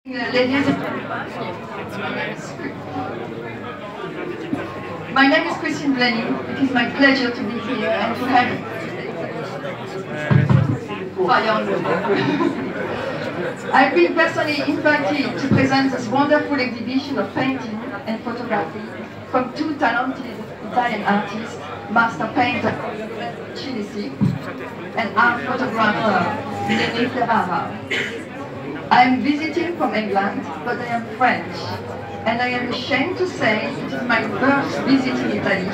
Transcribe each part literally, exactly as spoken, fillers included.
Ladies, my name is Christine Blaney. It is my pleasure to be here and to have fire on the I've been personally invited to present this wonderful exhibition of painting and photography from two talented Italian artists, master painter Chilisi and art photographer Nene Ferrara. I am visiting from England, but I am French, and I am ashamed to say it is my first visit in Italy.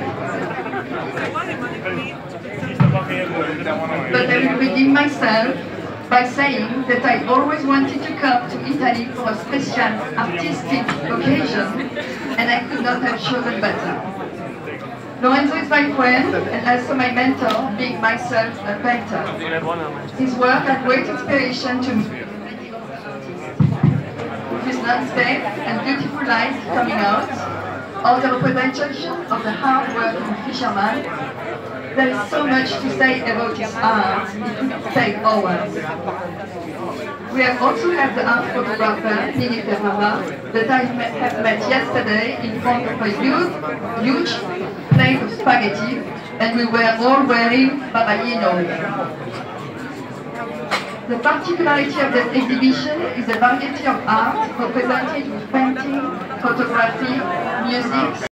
But I will redeem myself by saying that I always wanted to come to Italy for a special artistic occasion, and I could not have chosen better. Lorenzo is my friend and also my mentor, being myself a painter. His work had great inspiration to me. With landscape and beautiful light coming out, or the representation of the hard-working fisherman, there is so much to say about his art, it would take hours. We have also had the art photographer, Nene Ferrara, that I have met yesterday in front of a huge, huge plate of spaghetti, and we were all wearing babaglino. The particularity of this exhibition is a variety of art represented with painting, photography, music,